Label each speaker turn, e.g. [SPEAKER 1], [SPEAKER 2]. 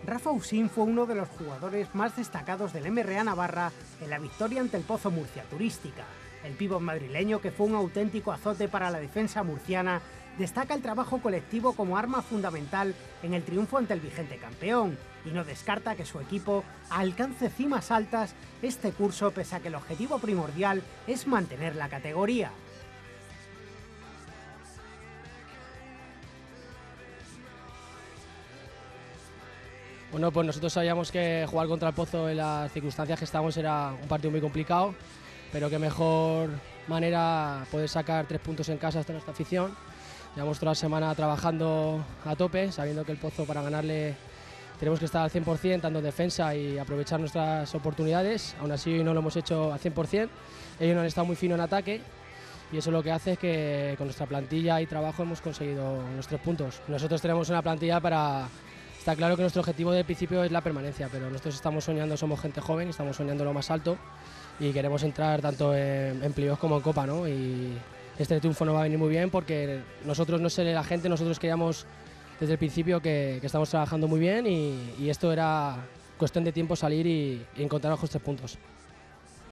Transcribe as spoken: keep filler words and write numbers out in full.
[SPEAKER 1] Rafa Usín fue uno de los jugadores más destacados del M R A Navarra en la victoria ante el Pozo Murcia Turística. El pívot madrileño, que fue un auténtico azote para la defensa murciana, destaca el trabajo colectivo como arma fundamental en el triunfo ante el vigente campeón y no descarta que su equipo alcance cimas altas este curso, pese a que el objetivo primordial es mantener la categoría.
[SPEAKER 2] Bueno, pues nosotros sabíamos que jugar contra el Pozo en las circunstancias que estábamos era un partido muy complicado, pero qué mejor manera poder sacar tres puntos en casa hasta nuestra afición. Llevamos toda la semana trabajando a tope, sabiendo que el Pozo, para ganarle tenemos que estar al cien por cien, tanto en defensa y aprovechar nuestras oportunidades. Aún así no lo hemos hecho al cien por cien, ellos no han estado muy finos en ataque y eso lo que hace es que con nuestra plantilla y trabajo hemos conseguido los tres puntos. Nosotros tenemos una plantilla para... Está claro que nuestro objetivo del principio es la permanencia, pero nosotros estamos soñando, somos gente joven, estamos soñando lo más alto y queremos entrar tanto en, en playoffs como en Copa, ¿no? Y este triunfo nos va a venir muy bien porque nosotros, no sé la gente, nosotros queríamos desde el principio que, que estamos trabajando muy bien y, y esto era cuestión de tiempo salir y, y encontrar los tres puntos.